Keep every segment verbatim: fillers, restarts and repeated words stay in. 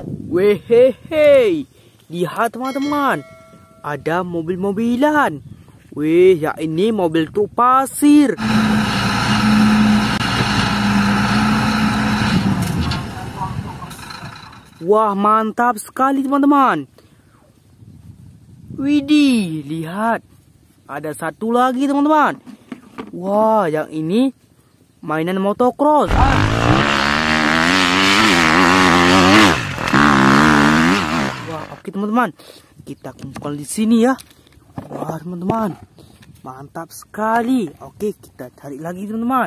Wehehe, lihat teman-teman, ada mobil-mobilan. Wih, ya ini mobil truk pasir. Wah, mantap sekali teman-teman. Widih, lihat. Ada satu lagi teman-teman. Wah, yang ini mainan motocross. Wah, oke teman-teman. Kita kumpul di sini ya. Wah, teman-teman. Mantap sekali. Oke, kita cari lagi teman-teman.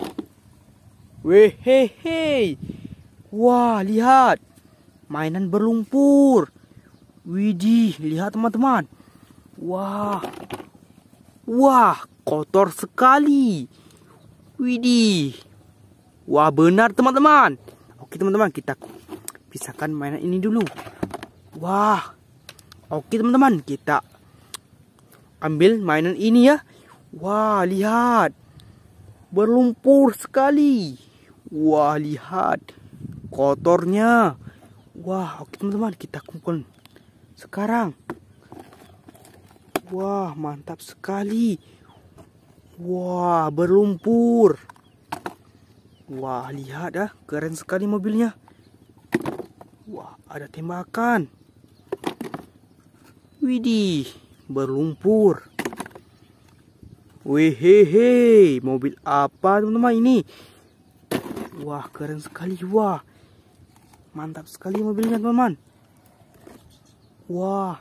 Wehehe. Wah, lihat. Mainan berlumpur. Widih, lihat teman-teman. Wah. Wah, kotor sekali. Widih. Wah, benar teman-teman. Oke teman-teman, kita pisahkan mainan ini dulu. Wah. Oke teman-teman, kita ambil mainan ini ya. Wah, lihat. Berlumpur sekali. Wah, lihat. Kotornya. Wah, oke teman-teman, kita kumpul sekarang. Wah, mantap sekali. Wah, berlumpur. Wah, lihat ya, keren sekali mobilnya. Wah, ada tembakan. Widih, berlumpur. Wehehe, mobil apa teman-teman ini? Wah, keren sekali. Wah, mantap sekali mobilnya teman-teman. Wah.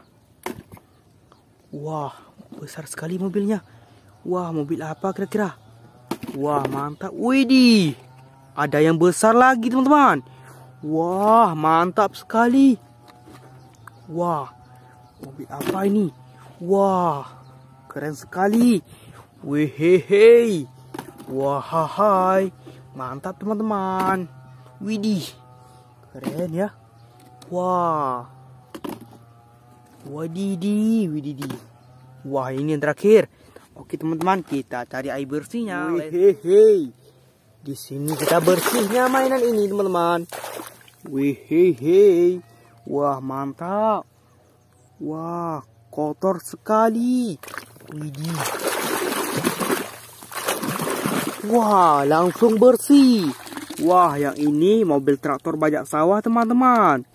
Wah, besar sekali mobilnya. Wah, mobil apa kira-kira? Wah, mantap. Widih. Ada yang besar lagi teman-teman. Wah, mantap sekali. Wah, mobil apa ini? Wah, keren sekali. Wehehe. Wah, hai. Mantap teman-teman. Widih. Keren ya. Wah. Wadidi, wididi. Wah, ini yang terakhir. Oke teman-teman, kita cari air bersihnya. Wehehe. Di sini kita bersihnya mainan ini teman-teman. Wehehe. Wah, mantap. Wah, kotor sekali. Widih. Wah, langsung bersih. Wah, yang ini mobil traktor bajak sawah teman-teman.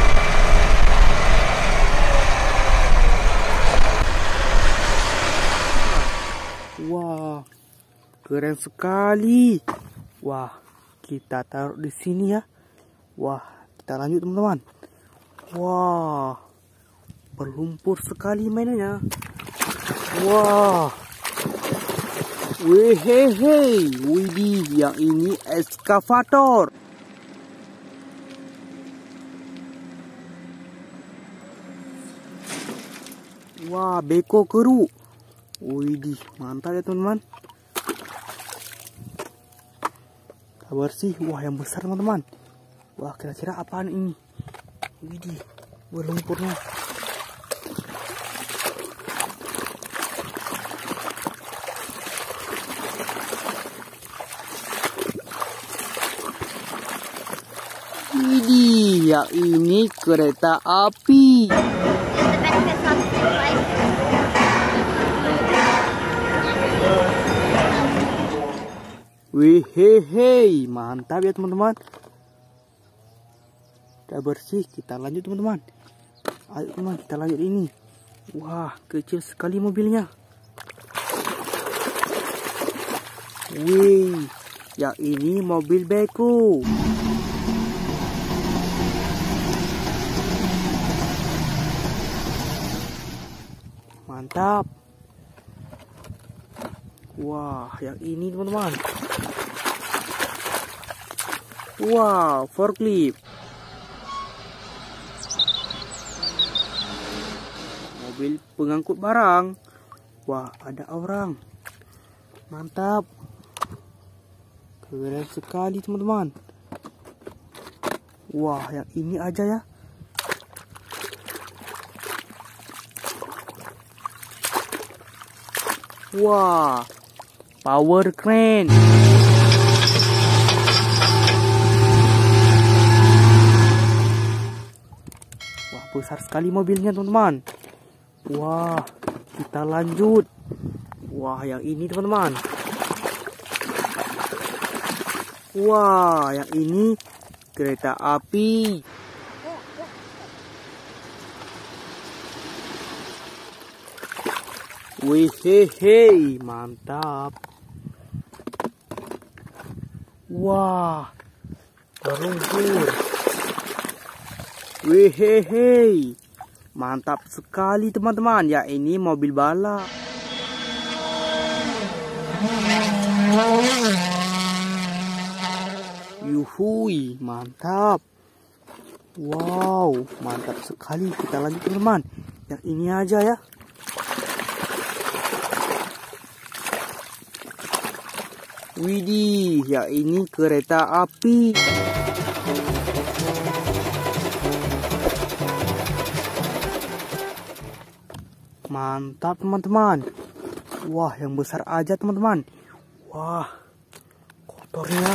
Wah, keren sekali. Wah, kita taruh di sini ya. Wah, kita lanjut teman-teman. Wah, berlumpur sekali mainannya. Wah. Wehehe, widih, yang ini eskavator. Wah, beko keru. Widih, mantap ya teman-teman. Kita bersih. Wah, yang besar teman-teman. Wah, kira-kira apaan ini? Widih, berlumpurnya. Widih, yang ini kereta api. Wehehe, mantap ya teman-teman. Udah bersih, kita lanjut teman-teman. Ayo teman, kita lanjut ini. Wah, kecil sekali mobilnya. Wih, yang ini mobil beko. Mantap. Wah, yang ini teman-teman. Wow, forklift. Mobil pengangkut barang. Wah, ada orang. Mantap. Keren sekali teman-teman. Wah, yang ini aja ya. Wah, power crane. besar sekali mobilnya teman-teman. Wah, kita lanjut. Wah, yang ini teman-teman. Wah, yang ini kereta api. Wih, hehe, mantap. Wah, berlumpur. Wih, hehe, mantap sekali teman-teman. Ya, ini mobil balap. Yuhui, mantap. Wow, mantap sekali. Kita lanjut teman-teman. Yang ini aja ya. Widih, ya ini kereta api. Mantap teman-teman. Wah, yang besar aja teman-teman. Wah, kotornya.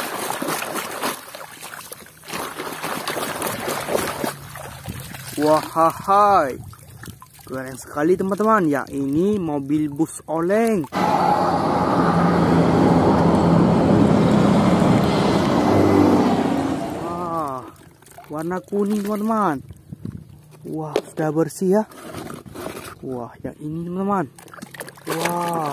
Wah, hai. Keren sekali teman-teman. Ya ini mobil bus oleng. Warna kuning teman-teman. Wah, sudah bersih ya. Wah, yang ini teman-teman. Wah.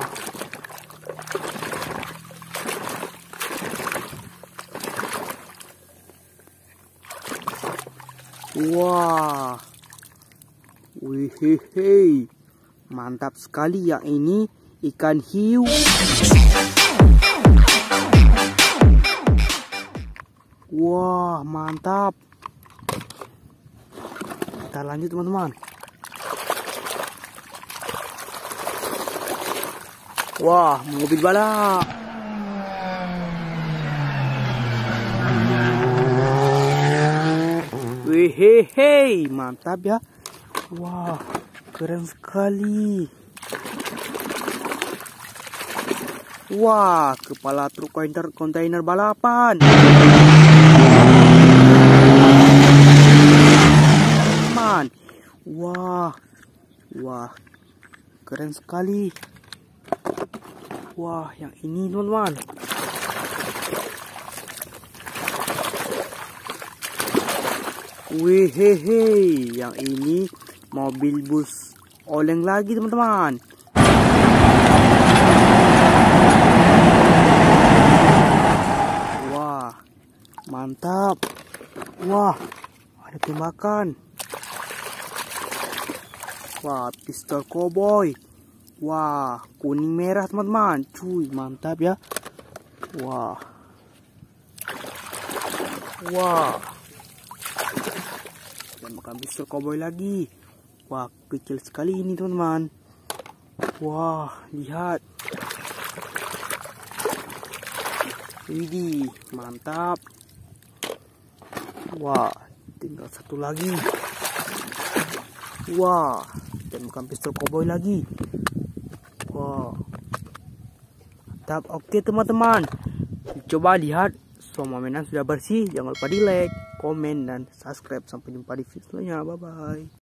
Wah. Wih, hehe. Mantap sekali. Yang ini ikan hiu. Wah, mantap. Kita lanjut teman-teman. Wah, mobil balap. Wehehe, mantap ya. Wah, keren sekali. Wah, kepala truk kontainer kontainer balapan. Wah, wah, keren sekali. Wah, yang ini teman-teman. Wih, hehe, yang ini mobil bus oleng lagi teman-teman. Wah, mantap. Wah, ada tembakan. Wah, pistol cowboy. Wah, kuning merah teman-teman. Cuy, mantap ya. Wah. Wah. Dan makan pistol cowboy lagi. Wah, kecil sekali ini teman-teman. Wah, lihat. Widih, mantap. Wah, tinggal satu lagi. Wah, dan bukan pistol cowboy lagi. Wah, mantap. Oke teman-teman, coba lihat semua mainan sudah bersih. Jangan lupa di like, komen, dan subscribe. Sampai jumpa di video selanjutnya. Bye bye.